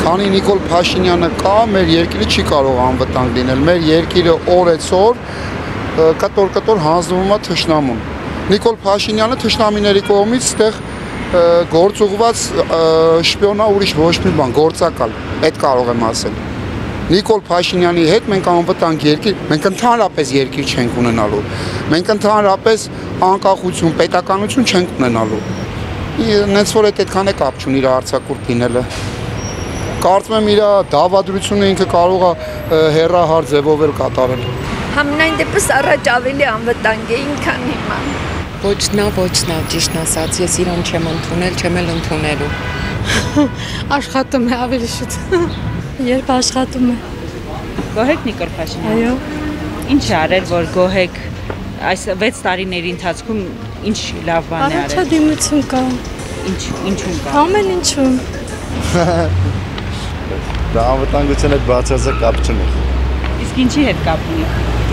Քանի Նիկոլ Փաշինյանը կա, մեր երկիրը չի կարող անվտանգ լինել։ Մեր երկիրը օրեցօր կտոր հանձնվում է թշնամուն։ Նիկոլ Փաշինյանը թշնամիների կողմից այդտեղ գործ ուղված շպիոնա ուրիշ ոչ մի բան, գործակալ, այդ կարող եմ ասել։ Նիկոլ Փաշինյանի հետ մենք անվտանգ երկիր, մենք ընդհանրապես երկիր չենք ունենալու։ Մենք ընդհանրապես անկախություն, պետականություն չենք ունենալու։ Նենց որ այդքան է կապ չունի իր արձակուրդ լինելը։ Կարծում եմ իր դավադրությունը ինքը կարող է հեռահար ձևով էլ կատարել։ Համենայն դեպս առաջ ավելի անվտանգ է, ինքան հիմա։ Ոչ նա, ճիշտ ասած, ես իրան չեմ ընդունել, չեմ էլ ընդունելու։ Աշխատում է ավելի շուտ։ Երբ աշխատում է։ Գոհ եք Նիկոլ Փաշինյանը։ Այո։ Ինչ է արել, որ գոհ եք այս 6 տարիների ընթացքում ինչ լավ բան է արել։ Առաջադիմություն կա։ Ինչու՞մ կա։ Ամեն ինչում։ Դա անվտանգության հետ բացարձակ կապ չունի։ Իսկ ինչի հետ կապ ունի։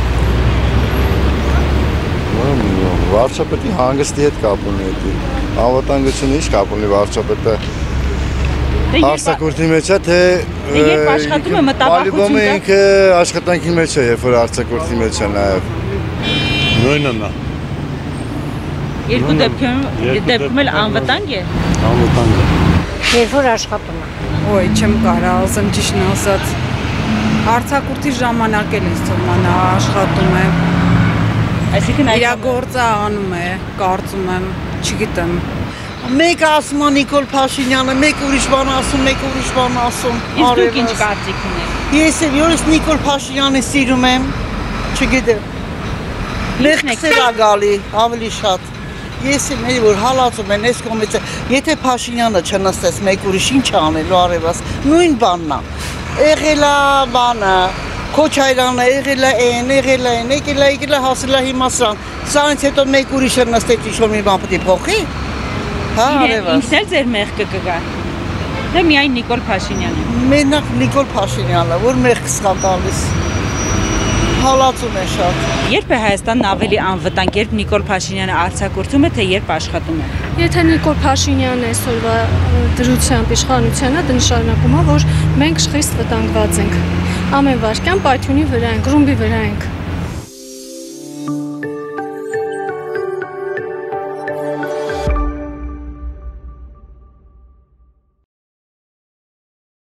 Վարչապետի հանգստի հետ կապ ունի։ Անվտանգությունը ինչ կապ ունի վարչապետը։ Արձակուրդի մեջ է, թե երբ աշխատում է մտաբախություն կա։ Ինքը աշխատանքի մեջ է, երբ որ արձակուրդի մեջ է նաև։ Նույնն է։ Երկու դեպքում էլ անվտանգ է։ Անվտանգ է։ Երբ որ աշխատում է։ Ոյ, չեմ կարա ասեմ ճիշտն ասած։ Արձակուրդի ժամանակ էլ ինձ թվում է աշխատում է։ Այսինքն իր գործը անում է, կարծում եմ, չգիտեմ։ Մեկ ասում է Նիկոլ Փաշինյանը, մեկ ուրիշ բան ասում, մեկ ուրիշ բան ասում։ Իսկ դուք ինչ կարծիք ունեք։ Ես էլ յորս Նիկոլ Փաշինյանը սիրում եմ, չգիտեմ։ Մեղքսեր ա գալի, ավելի շատ։ Ես եմ էլի որ հալածում են այս կողմից, եթե Փաշինյանը չնստես մեկ ուրիշ ինչ անելու արևաս, նույն բանն է։ Եղել է բանը, Քոչարյանը եղել է, եկել է հասել է հիմա սրան։ Սրանից հետո մեկ ուրիշը նստեց ինչ-որ մի բան պետք է փոխի։ Հա, արևաս։ Ինքն էլ ձեր մեղքը կգա։ Դե միայն Նիկոլ Փաշինյանը։ Մենակ Նիկոլ Փաշինյանը, որ մեղքս կա տալիս։ Հալածում է շատ։ Երբ է Հայաստանն ավելի անվտանգ, երբ Նիկոլ Փաշինյանը արձակուրդում է, թե երբ աշխատում է։ Եթե Նիկոլ Փաշինյանը այսօրվա դրությամբ իշխանության է, դա նշանակում է, որ մենք խիստ վտանգված ենք։ Ամեն վարքյան պայթյունի վրա ենք, ռումբի վրա ենք։